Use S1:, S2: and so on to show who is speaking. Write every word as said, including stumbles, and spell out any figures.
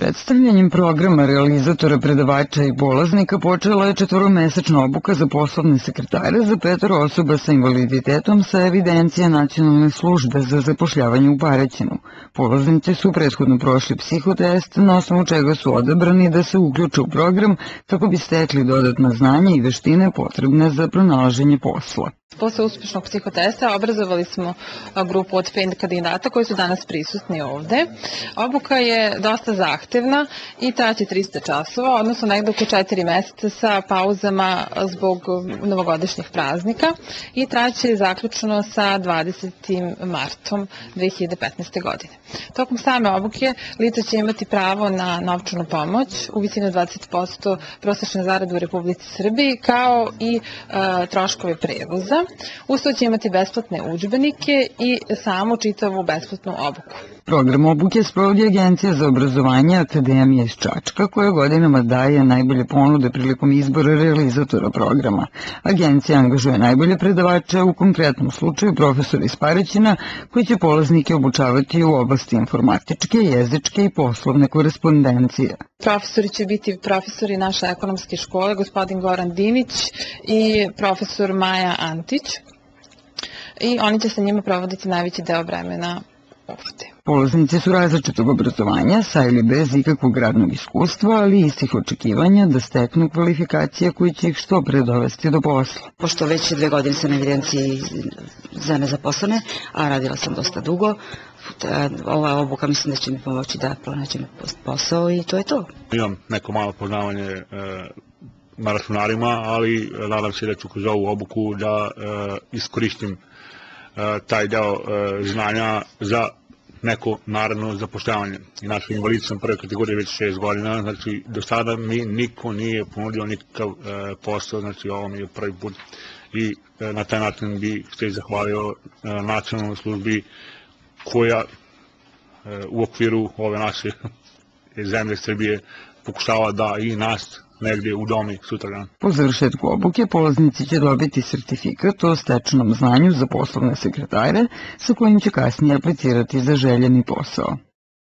S1: Predstavljanjem programa realizatora, predavača i polaznika počela je četvoromesečna obuka za poslovne sekretare za petoro osoba sa invaliditetom sa evidencije Nacionalne službe za zapošljavanje u Paraćinu. Polaznici su prethodno prošli psihotest, na osnovu čega su odabrani da se uključe u program kako bi stekli dodatna znanja i veštine potrebne za pronalaženje posla.
S2: Posle uspešnog psihotesta obrazovali smo grupu od pet kandidata koji su danas prisutni ovde. Obuka je dosta zahtevna i traće trista časova, odnosno negde oko četiri meseca sa pauzama zbog novogodišnjih praznika i traće zaključno sa dvadesetim martom dve hiljade petnaeste. godine. Tokom same obuke lica će imati pravo na novčanu pomoć u visini od dvadeset posto prosečne zarade u Republici Srbiji, kao i e, troškove prevoza. Uz to će imati besplatne udžbenike i samu čitavu besplatnu obuku.
S1: Program obuke sprovodi Agencija za obrazovanje Akademije iz Čačka, koja godinama daje najbolje ponude prilikom izbora realizatora programa. Agencija angažuje najbolje predavače, u konkretnom slučaju profesora iz Paraćina, koji će polaznike obučavati u oblasti informatičke, jezičke i poslovne korespondencije.
S2: Profesori će biti profesori naše ekonomske škole, gospodin Goran Dimić i profesor Maja Antić. I oni će sa njima provoditi najveći deo vremena ovde.
S1: Polaznici su različitog obrazovanja, sa ili bez ikakvog radnog iskustva, ali i istih očekivanja da steknu kvalifikacije koje će ih što pre dovesti do posla.
S3: Pošto već dve godine sam na evidenciji za nezaposlene, a radila sam dosta dugo, ova obuka mislim da će mi pomoći da pronađem posao i to je to.
S4: Imam neko malo poznavanje e, na računarima, ali nadam se da ću kroz ovu obuku da e, iskoristim e, taj deo e, znanja za neko naredno zapošljavanje. Inače, invalid sam prve kategorije već šest godina, znači do sada mi niko nije ponudio nikakav e, posao, znači ovo mi je prvi put i e, na taj način bi se zahvalio e, nacionalnoj službi koja e, u okviru ove naše zemlje Srbije pokušava da i nas negdje udomi sutradan.
S1: Po završetku obuke polaznici će dobiti sertifikat o stečenom znanju za poslovne sekretare sa kojim će kasnije aplicirati za željeni posao.